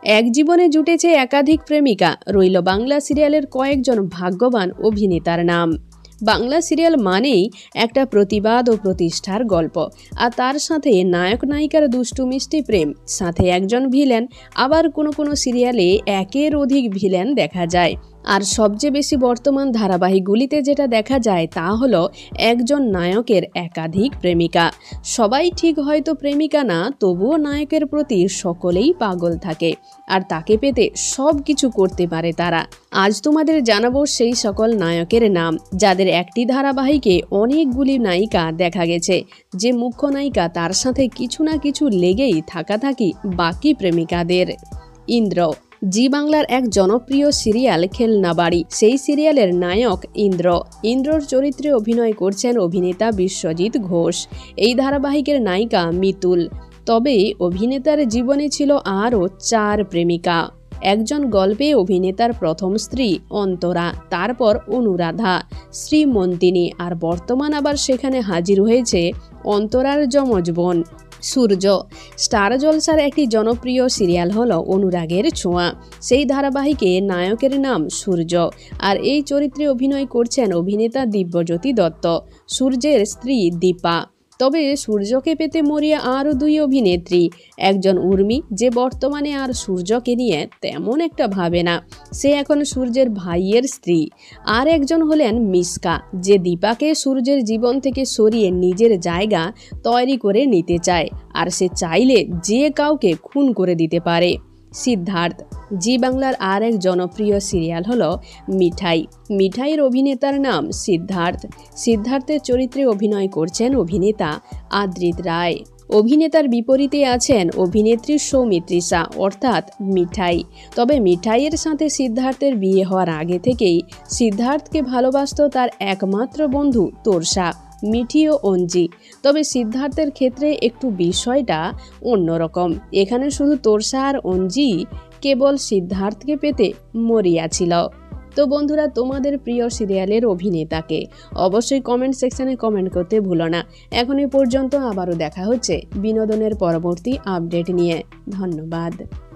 এক জীবনে জুটেছে একাধিক প্রেমিকা, রইল বাংলা সিরিয়ালের কয়েকজন ভাগ্যবান অভিনেতার নাম। বাংলা সিরিয়াল মানেই একটা প্রতিবাদ ও প্রতিষ্ঠার গল্প, আর তার সাথে নায়ক নায়িকার দুষ্টু মিষ্টি প্রেম, সাথে একজন ভিলেন। আবার কোনো কোনো সিরিয়ালে একের অধিক ভিলেন দেখা যায়। আর সবচেয়ে বেশি বর্তমান ধারাবাহিকগুলিতে যেটা দেখা যায় তা হলো একজন নায়কের একাধিক প্রেমিকা। সবাই ঠিক হয়তো প্রেমিকা না, তবুও নায়কের প্রতি সকলেই পাগল থাকে, আর তাকে পেতে সব কিছু করতে পারে তারা। আজ তোমাদের জানাবো সেই সকল নায়কের নাম যাদের একটি ধারাবাহিকে অনেকগুলি নায়িকা দেখা গেছে, যে মুখ্য নায়িকা তার সাথে কিছু না কিছু লেগেই থাকি বাকি প্রেমিকাদের। ইন্দ্র জি বাংলার এক জনপ্রিয় সিরিয়াল খেলনা বাড়ি, সেই সিরিয়ালের নায়ক ইন্দ্র। ইন্দ্রর চরিত্রে অভিনয় করছেন অভিনেতা বিশ্বজিৎ ঘোষ। এই ধারাবাহিকের নায়িকা মিতুল। তবে অভিনেতার জীবনে ছিল আরও 4 প্রেমিকা। একজন গল্পে অভিনেতার প্রথম স্ত্রী অন্তরা, তারপর অনুরাধা, শ্রীমন্তিনী, আর বর্তমান আবার সেখানে হাজির হয়েছে অন্তরার যমজ বোন সূর্য। স্টার জলসার একটি জনপ্রিয় সিরিয়াল হলো অনুরাগের ছোঁয়া। সেই ধারাবাহিকে নায়কের নাম সূর্য, আর এই চরিত্রে অভিনয় করছেন অভিনেতা দিব্যজ্যোতি দত্ত, সূর্যের স্ত্রী দীপা। তবে সূর্যকে পেতে মরিয়া আরও 2 অভিনেত্রী। একজন উর্মি, যে বর্তমানে আর সূর্যকে নিয়ে তেমন একটা ভাবে না, সে এখন সূর্যের ভাইয়ের স্ত্রী। আর একজন হলেন মিস্কা, যে দীপাকে সূর্যের জীবন থেকে সরিয়ে নিজের জায়গা তৈরি করে নিতে চায়, আর সে চাইলে যে কাউকে খুন করে দিতে পারে। সিদ্ধার্থ জি বাংলার আর এক জনপ্রিয় সিরিয়াল হলো মিঠাই। মিঠাইয়ের অভিনেতার নাম সিদ্ধার্থ। সিদ্ধার্থের চরিত্রে অভিনয় করছেন অভিনেতা আদ্রিত রায়। অভিনেতার বিপরীতে আছেন অভিনেত্রী সৌমিত্রিষা অর্থাৎ মিঠাই। তবে মিঠাইয়ের সাথে সিদ্ধার্থের বিয়ে হওয়ার আগে থেকেই সিদ্ধার্থকে ভালোবাসত তার একমাত্র বন্ধু তোরসা, মিঠি ও অঞ্জি। তবে সিদ্ধার্থের ক্ষেত্রে একটু বিষয়টা অন্যরকম। এখানে শুধু তোরসা আর অঞ্জি কেবল সিদ্ধার্থকে পেতে মরিয়া ছিল। তো বন্ধুরা, তোমাদের প্রিয় সিরিয়ালের অভিনেতাকে অবশ্যই কমেন্ট সেকশনে কমেন্ট করতে ভুলো না। এখন এই পর্যন্ত, আবারও দেখা হচ্ছে বিনোদনের পরবর্তী আপডেট নিয়ে। ধন্যবাদ।